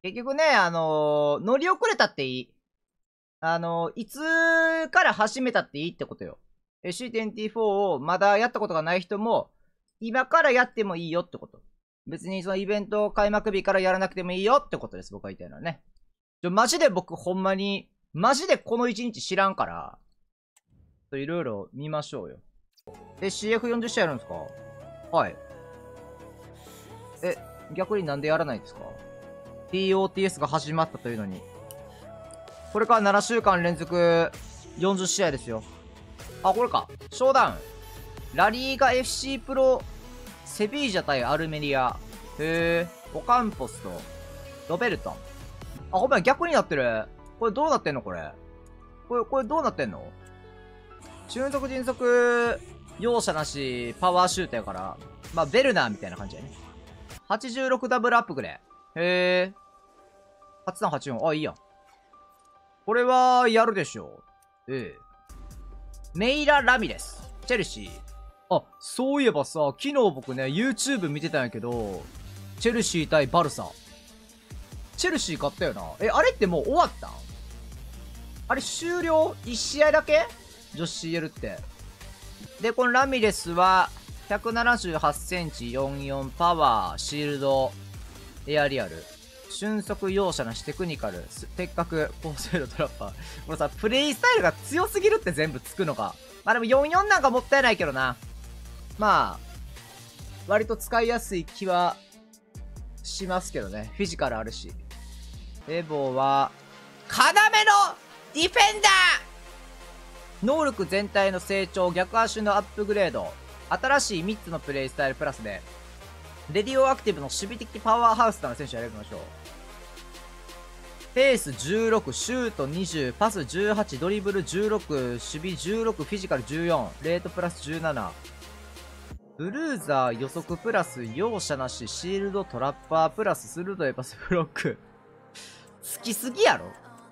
結局ね、乗り遅れたっていい。いつから始めたっていいってことよ。C24 をまだやったことがない人も、今からやってもいいよってこと。別にそのイベント開幕日からやらなくてもいいよってことです、僕が言いたいのはね。マジで僕ほんまに、マジでこの1日知らんから、いろいろ見ましょうよ。CF40 試合やるんですか？はい。逆になんでやらないんですか？ TOTS が始まったというのに。これから7週間連続40試合ですよ。あ、これか。ショーダウン。ラリーガ FC プロ、セビージャ対アルメリア。へー。オカンポスと、ロベルトン。あ、ごめん、逆になってる。これどうなってんのこれ。これどうなってんの？俊足迅速、容赦なし、パワーシュートやから。まあ、ベルナーみたいな感じやね。86ダブルアップグレー。へー。8384。あ、いいやん。これは、やるでしょう。メイラ・ラミレス。チェルシー。あ、そういえばさ、昨日僕ね、YouTube 見てたんやけど、チェルシー対バルサ。チェルシー勝ったよな。あれってもう終わったん？あれ終了？ 1 試合だけ？女子 CL って。で、このラミレスは、178センチ44パワー、シールド、エアリアル。俊足容赦なしテクニカル、鉄角、高精度トラッパー。これさ、プレイスタイルが強すぎるって全部つくのが。まあでも44なんかもったいないけどな。まあ、割と使いやすい気はしますけどね。フィジカルあるし。エボは、要のディフェンダー！能力全体の成長、逆足のアップグレード。新しい3つのプレイスタイルプラスで、レディオアクティブの守備的パワーハウスな選手やりましょう。ペース16、シュート20、パス18、ドリブル16、守備16、フィジカル14、レートプラス17。ブルーザー予測プラス容赦なし、シールドトラッパープラス鋭いパスブロック。好きすぎやろ。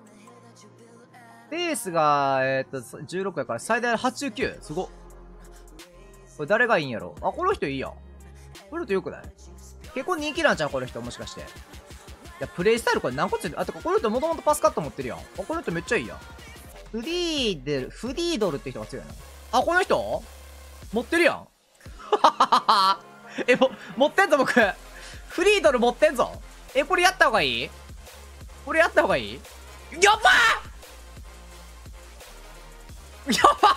ペースが、16やから最大89。すごっ。これ誰がいいんやろ？あ、この人いいやん。この人よくない？結構人気なんじゃん、この人もしかして。いや、プレイスタイルこれ何個ついてる？あ、てかこの人もともとパスカット持ってるやん。あ、この人めっちゃいいやん。フディードルって人が強いな。あ、この人持ってるやん。持ってんぞ僕。フリードル持ってんぞ。これやった方がいい？これやった方がいい？やばー！やば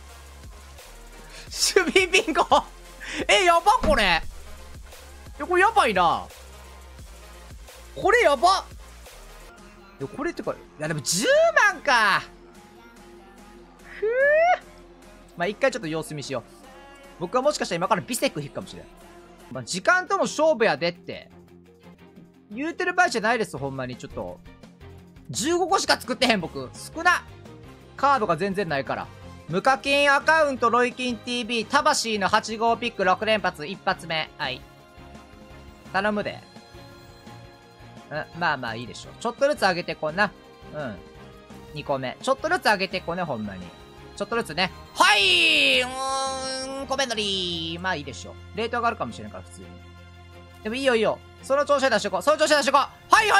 ー！守備ビンゴ！やばこれ！これやばいな。これやば！これってか、いやでも10万か。ふぅ。まあ一回ちょっと様子見しよう。僕はもしかしたら今からビセック引くかもしれん。まあ時間との勝負やでって。言うてる場合じゃないです、ほんまに。ちょっと。15個しか作ってへん僕。少な。カードが全然ないから。無課金アカウントロイキン TV、タバシーの8号ピック6連発、一発目。はい。頼むで。まあまあいいでしょ。ちょっとずつ上げてこんな。2個目。ちょっとずつ上げてこね、ほんまに。ちょっとずつね。はいコメントリー。まあいいでしょ。レート上がるかもしれんから、普通に。でもいいよいいよ。その調子で出してこう。その調子で出してこう。はい。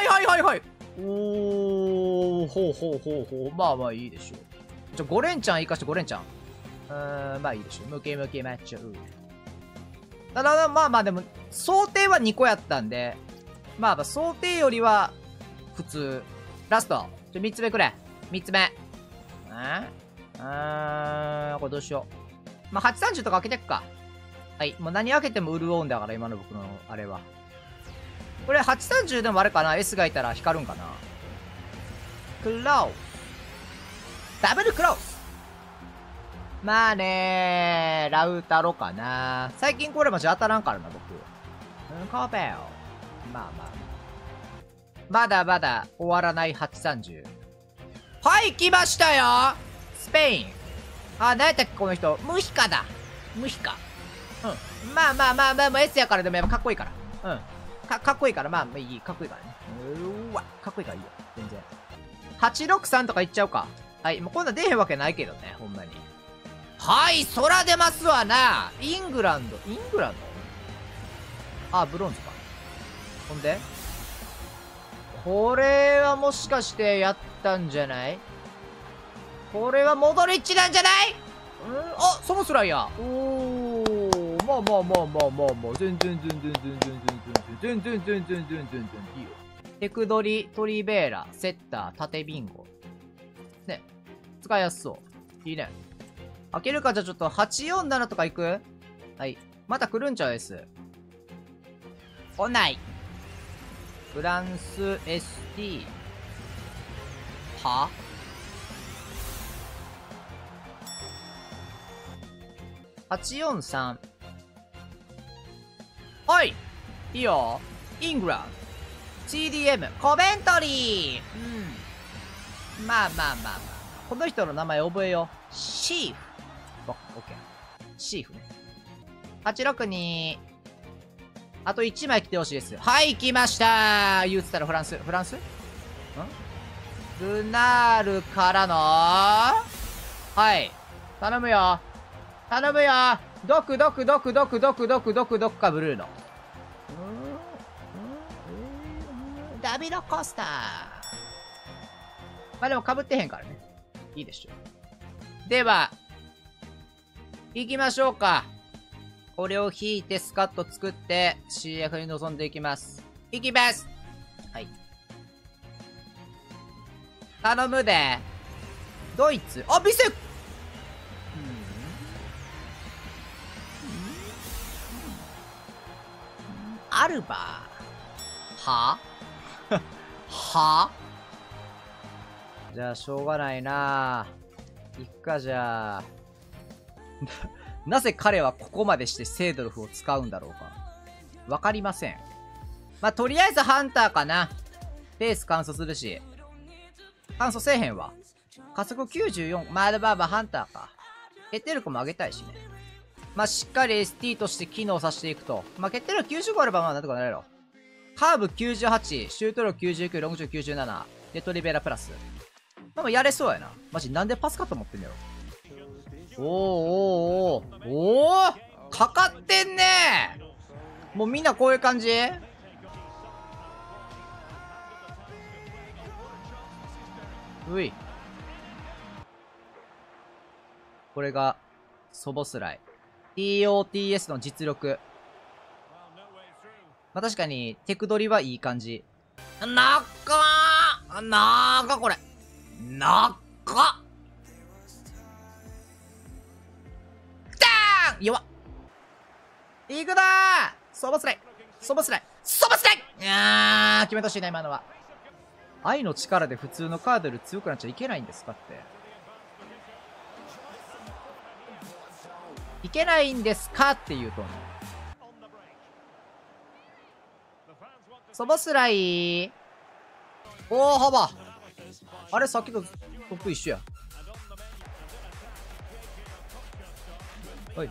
おー、ほう。まあまあいいでしょ。5連チャン生かして5連チャン。まあいいでしょ。ムキマッチョ。ただ、まあまあでも、想定は2個やったんで、まあ想定よりは、普通。ラスト。3つ目くれ。3つ目。これどうしよう。まあ830とか開けてくか。はい。もう何開けても潤うんだから、今の僕のあれは。これ830でもあれかな？ S がいたら光るんかな？クロー。ダブルクロー。まあねー、ラウタロかな。最近これマジ当たらんからな、僕。コーペよ。まあ。まだまだ終わらない830。はい、来ましたよ！スペイン。あ、何やったっけ、この人。ムヒカだ。ムヒカ。まあ、S やからでもやっぱかっこいいから。かっこいいから、まあいい、かっこいいからね。かっこいいからいいよ。全然。863とかいっちゃうか。はい、もうこんな出へんわけないけどね、ほんまに。はい、空出ますわな。イングランドあ、ブロンズか。ほんでこれはもしかしてやったんじゃない？これはモドリッチなんじゃない？あ、ソボスライや。おー、まあまあまあまあまあまあ、全然いいよ。テクドリ、トリベーラ、セッター、縦ビンゴ。ね。使いやすそう。いいね。開けるか、じゃあちょっと847とか行く？はい。また来るんちゃう S。来ない。フランス ST。は843。はい。いいよ。イングランド。CDM。コメントリー。うん。まあまあまあまあ。この人の名前覚えよう。シーフ。オッケー。シーフね。862。あと1枚来てほしいです。はい、来ましたー。言ってたらフランス。フランス？ルナールからのはい。頼むよ。頼むよ。ドクかブルーノ。ダビド・コスター。まあでも被ってへんからね。いいでしょう。では、行きましょうか。これを引いてスカット作って CF に臨んでいきます。いきます。はい。頼むで。ドイツ。あ、ビセアルバははじゃあ、しょうがないな。いっか、じゃあ。なぜ彼はここまでしてセードルフを使うんだろうか。わかりません。まあ、とりあえずハンターかな。ペース乾燥するし。乾燥せえへんわ。加速94。まあ、ハンターか。決定力も上げたいしね。まあ、しっかり ST として機能させていくと。まあ、決定力95あればまあなんとかなれろ。カーブ98、シュート力99、60、97。で、トリベラプラス。でもやれそうやな。マジなんでパスかと思ってんだよ。おーかかってんねー。もうみんなこういう感じ？うい。これが、ソボスライ。TOTS の実力。まあ、確かに、テクドリはいい感じ。これ。弱っ。いくだー。ソボスライいやー、決めてほしいな、今のは。愛の力で普通のカードより強くなっちゃいけないんですかって。いけないんですかって言うと思う。ソボスライおー、幅あれ、さっきとトップ一緒や。はい。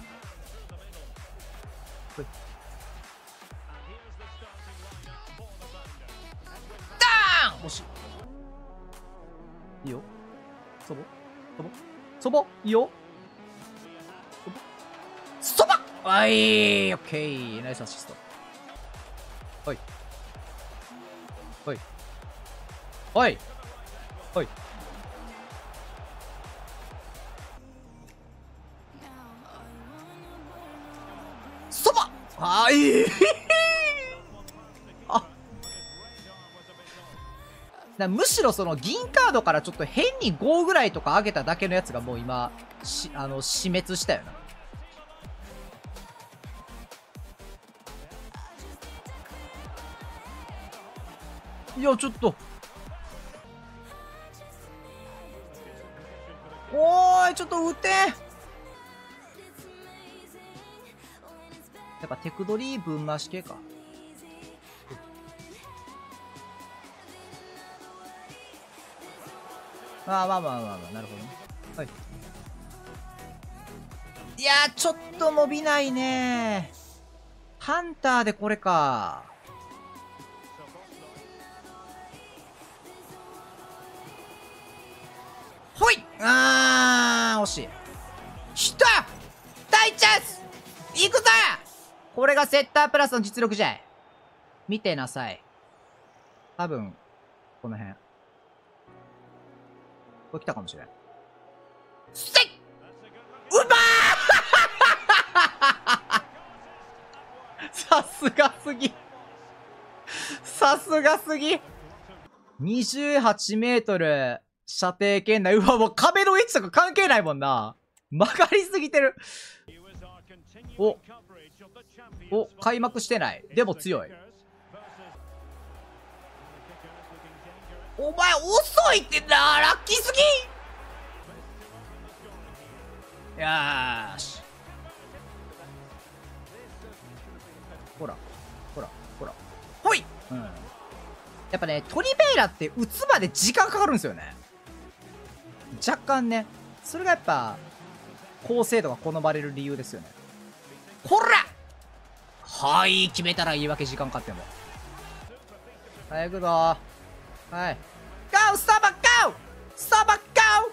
ダーン惜しい。いいよ。そぼいいよ。そばはい、オッケー。ナイスアシスト。はい。そばはい。むしろその銀カードからちょっと変に5ぐらいとか上げただけのやつがもう今、死滅したよな。いや、ちょっと。おーい、ちょっと撃て。やっぱテクドリー分回し系か。まあ、なるほどね。はい。いやー、ちょっと伸びないねー。ハンターでこれか。ほい惜しい。きた大チャンスいくぞこれがセッタープラスの実力じゃい。見てなさい。多分、 この辺。これ来たかもしれん。せいうまーさすがすぎ。さすがすぎ。28メートル射程圏内。うわ、もう壁の位置とか関係ないもんな。曲がりすぎてる。開幕してない。でも強い。お前遅いってな、ラッキーすぎ。よーし。ほら、ほら、ほら。ほい。うん。やっぱね、トリベイラって打つまで時間かかるんですよね。若干ね。それがやっぱ、高精度が好まれる理由ですよね。ほらはい、決めたら言い訳時間かかっても。はい、行くぞ。はい。ゴーそばゴーそばゴー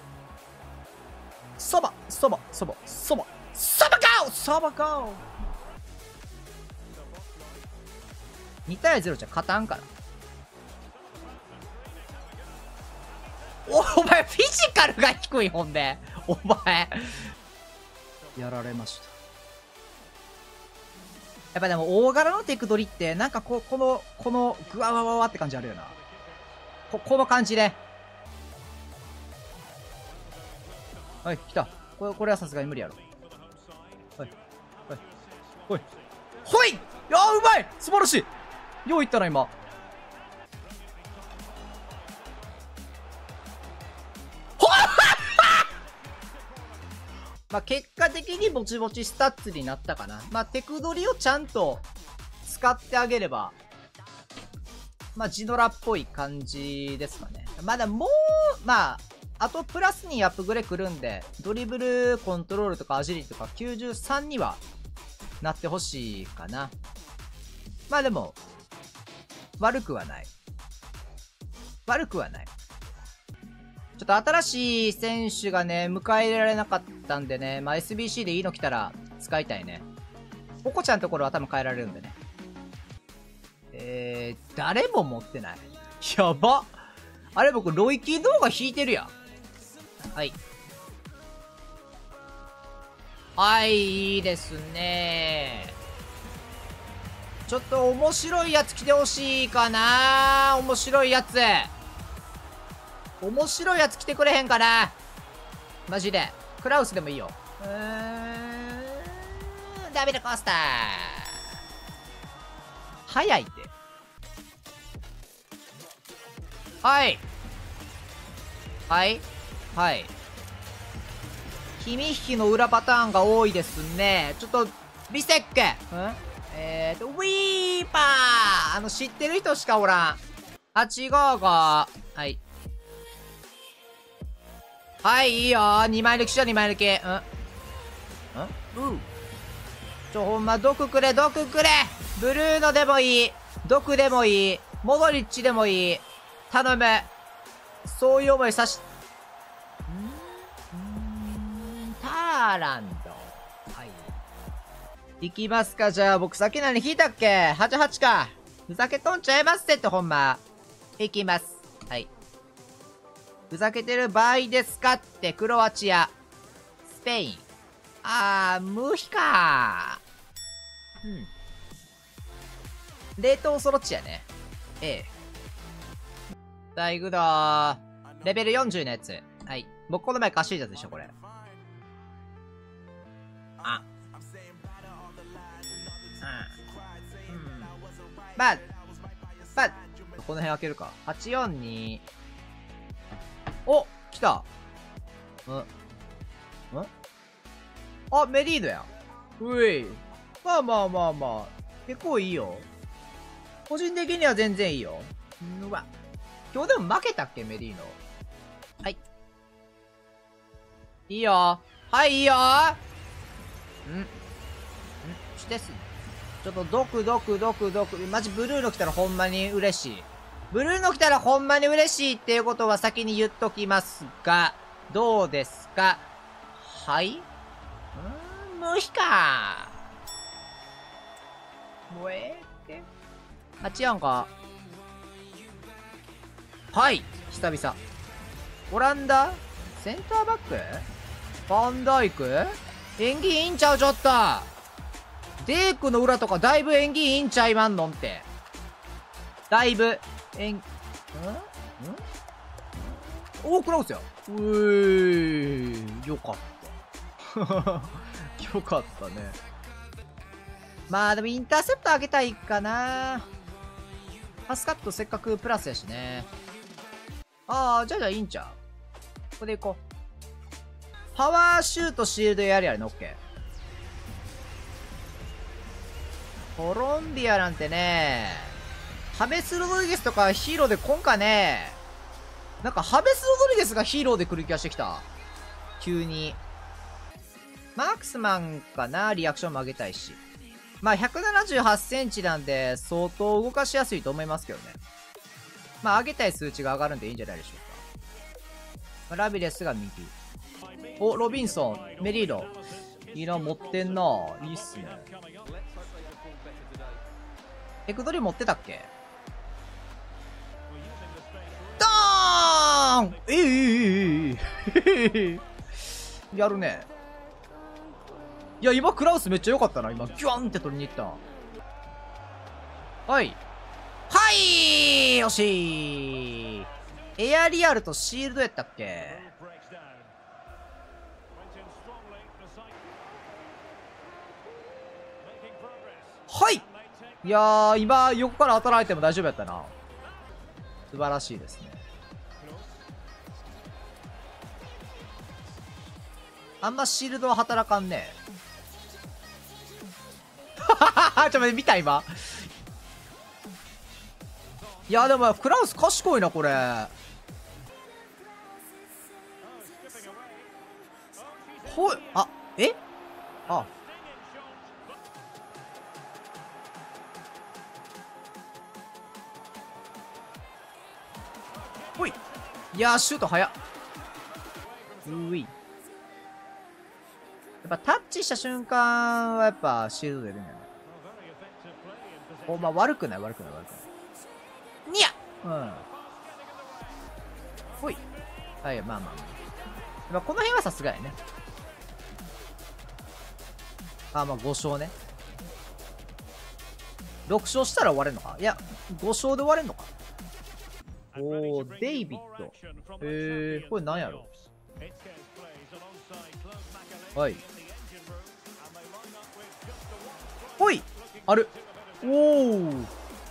そばそばそばそばそばゴーそばゴー2対0じゃ勝たんから。お前フィジカルが低い。ほんでお前やられました。やっぱでも大柄のテクドリってなんかこのグワワワワって感じあるよな。この感じね。はい、来た。これはさすがに無理やろ。はいはいほいほい。いやーうまい、素晴らしい。よういったな今。まあ結果的にぼちぼちスタッツになったかな。まあテクドリをちゃんと使ってあげれば、まあジノラっぽい感じですかね。まだもう、まあ、あとプラスにアップグレ来るんで、ドリブル、コントロールとかアジリティとか93にはなってほしいかな。まあでも、悪くはない。悪くはない。ちょっと新しい選手がね、迎え入れられなかったんでね、まあ SBC でいいの来たら使いたいね。ポコちゃんのところは多分変えられるんでね。誰も持ってない。やば。あれ僕、ロイキー動画引いてるやん。はい。はい、いいですね。ちょっと面白いやつ来てほしいかな。面白いやつ。面白いやつ来てくれへんかな。マジで。クラウスでもいいよ。ダビルコースター。早いって。はい。はい。はい。君引きの裏パターンが多いですね。ちょっと、リセック。ウィーパー知ってる人しかおらん。855。はい。はい、いいよ。2枚抜きしよう、2枚抜き。ほんま、毒くれ、毒くれ。ブルーノでもいい。毒でもいい。モドリッチでもいい。頼む。そういう思いさし、ターランド。はい。行きますか。じゃあ、僕さっき何引いたっけ ?88 か。ふざけとんちゃいますってほんま。行きます。はい。ふざけてる場合ですかって、クロアチア。スペイン。無比か。冷凍ソロッチやね。さあ、行くぞー。レベル40のやつ。はい。僕この前貸しいたでしょ、これ。まあ、この辺開けるか。842。お、来た。メリードやん。うい。まあ。結構いいよ。個人的には全然いいよ。うわ。今日でも負けたっけ、メリーノ。はい。いいよ。はい、いいよ。してす。ちょっとドク。マジブルーの来たらほんまに嬉しい。ブルーの来たらほんまに嬉しいっていうことは先に言っときますが、どうですか？はい？無比か。もうって。8-4か。 はい、久々。オランダセンターバックファンダイク演技いいんちゃう、ちょっと。デークの裏とかだいぶ演技いいんちゃいまんのんって。だいぶ、おー、クラウスや。よかった。よかったね。まあでもインターセプト上げたいかな。パスカットせっかくプラスやしね。ああ、じゃあいいんちゃう。ここで行こう。パワーシュートシールドやりやるね、オッケー。コロンビアなんてね、ハベス・ロドリゲスとかヒーローで今回ね、なんかハベス・ロドリゲスがヒーローで来る気がしてきた。急に。マークスマンかな、リアクションも上げたいし。まあ178センチなんで相当動かしやすいと思いますけどね。まあ上げたい数値が上がるんでいいんじゃないでしょうか。まあ、ラビレスが右。お、ロビンソン、メリード。いいな、持ってんな。いいっすね。エクドリ持ってたっけ？ドーンやるね。いや、今クラウスめっちゃ良かったな。今、ギュワンって取りに行った。はい。はい、惜しい。エアリアルとシールドやったっけ？はい。いやー、今、横から当たられても大丈夫やったな。素晴らしいですね。あんまシールドは働かんね。ちょっと待って、見た今。いや、でも、クラウス賢いな、これ。ほい、あ、あ。ほい。いやー、シュート早っ。うい。やっぱタッチした瞬間はやっぱシールド出るんだよね。お、まあ悪くない。にゃうん。ほい。はい、まあ。まあこの辺はさすがやね。まあ5勝ね。6勝したら終われんのか？いや、5勝で終われんのか？おー、デイビッド。これなんやろ？はい。ほい！ある。おー。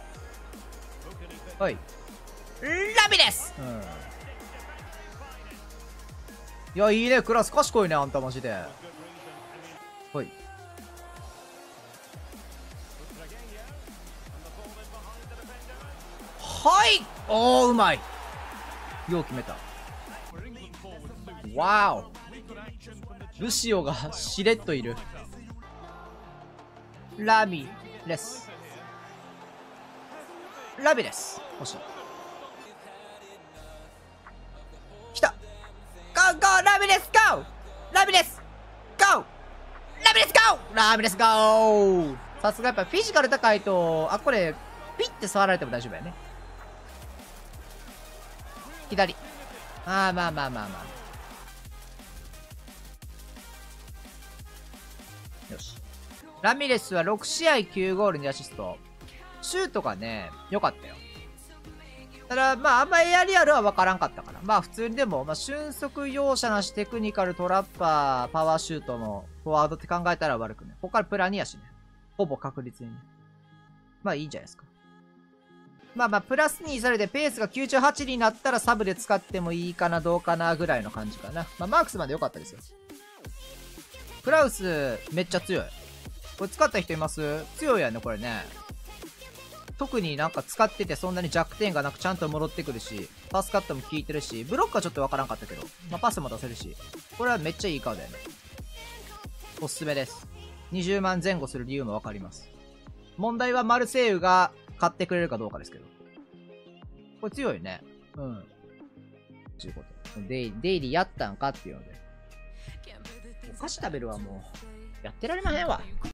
はい。ラビです！いや、いいね。クラス賢いね、あんたマジで。はい。はい！おー、うまい。よう決めた。わーお。ルシオがしれっといる。ラビです。ラビです。欲しい。来た。ゴーゴーラビです。ゴーラビです。ゴーラビです。ゴーラビです。ゴーさすがやっぱフィジカル高いと、あ、これ、ピッて触られても大丈夫やね。左。まあ。よし。ラミレスは6試合9ゴール2アシスト。シュートがね、良かったよ。ただ、まあ、あんまエアリアルは分からんかったから。まあ、普通にでも、まあ、俊足容赦なしテクニカルトラッパー、パワーシュートのフォワードって考えたら悪くね。ここからプラ2やしね。ほぼ確実にね。まあ、いいんじゃないですか。まあ、プラス2されてペースが98になったらサブで使ってもいいかな、どうかな、ぐらいの感じかな。まあ、マークスまで良かったですよ。クラウス、めっちゃ強い。これ使った人います？強いやね、これね。特になんか使っててそんなに弱点がなくちゃんと戻ってくるし、パスカットも効いてるし、ブロックはちょっとわからんかったけど、まあ、パスも出せるし、これはめっちゃいいカードやね。おすすめです。20万前後する理由もわかります。問題はマルセイユが買ってくれるかどうかですけど。これ強いね。うん。ちゅうこと。デイリーやったんかっていうので。お菓子食べるはもう、やってられまへんわ。